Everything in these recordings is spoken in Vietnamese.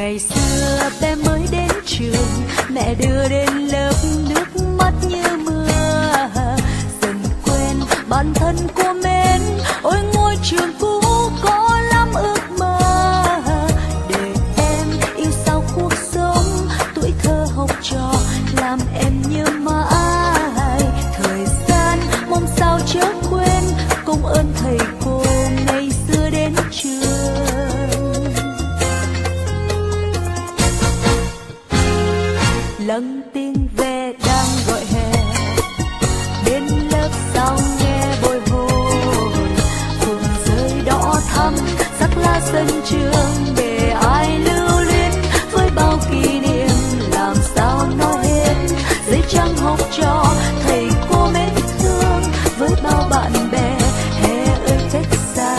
Ngày xưa bé mới đến trường, mẹ đưa đến lớp nước mắt như mưa. Dần quên bản thân cô mến, ôi ngôi trường cũ có lắm ước mơ. Để em yêu sao cuộc sống, tuổi thơ học trò làm em nhớ mãi. Thời gian mong sao chớ quên, công ơn thầy cô ngày xưa đến trường. Lặng tiếng ve đang gọi hè, đến lớp sao nghe bồi hồi. Phường rơi đỏ thắm sắc lá sân trường, để ai lưu luyến với bao kỷ niệm làm sao nói hết. Giấy trắng học trò thầy cô mến thương, với bao bạn bè hè ơi cách xa.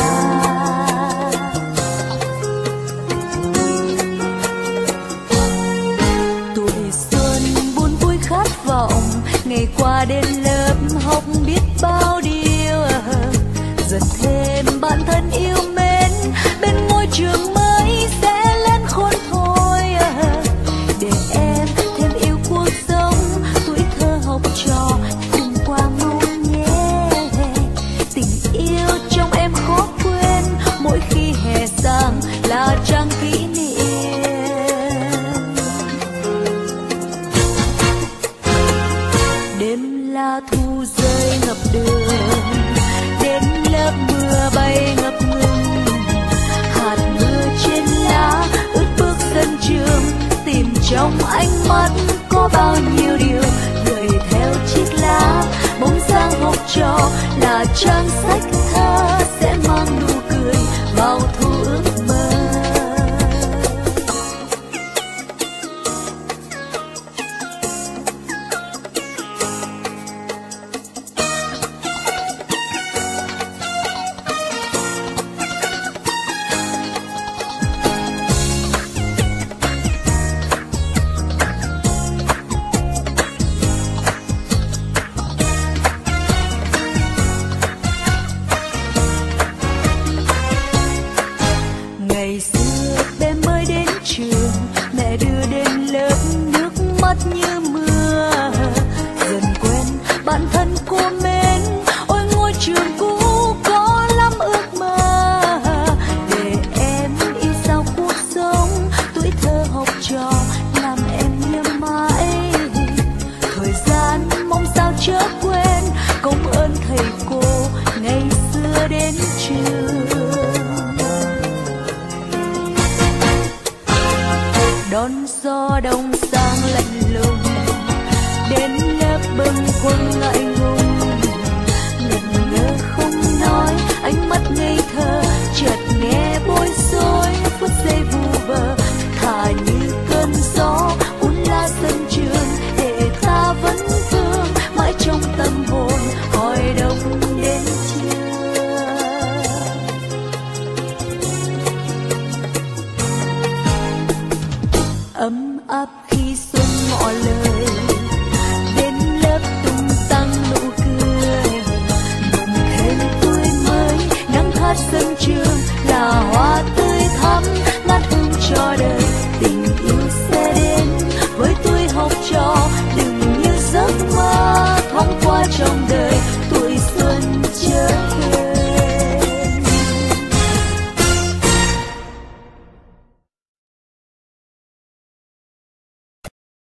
Ngày qua đến lớp học biết bao điều, dần thêm bản thân yêu mến, bên ngôi trường mới sẽ lên khôn thôi. Để em thêm yêu cuộc sống, tuổi thơ học trò cùng qua mong nhé. Tình yêu trong em khó quên, mỗi khi hè sang là trang kỷ niệm. Đêm lá thu rơi ngập đường, đến lớp mưa bay ngập ngừng. Hạt mưa trên lá ướt bước sân trường, tìm trong ánh mắt có bao nhiêu điều. Đợi theo chiếc lá bóng dáng học trò, là trang sách thơ sẽ mang nụ cười vào thu ước mơ. Ngày xưa bé mới đến trường, mẹ đưa đến lớp nước mắt như mưa. Dần quên bản thân cô mến, ôi ngôi trường cũ có lắm ước mơ. Để em yêu sao cuộc sống, tuổi thơ học trò làm em nhớ mãi. Thời gian mong sao chớ quên, công ơn thầy cô ngày xưa đến trường. Đón gió đông sang lạnh lùng, đến lớp bâng khuâng ngại ngùng. Ngẩn ngơ không nói, ánh mắt ngây thơ chợt nghe bối rối.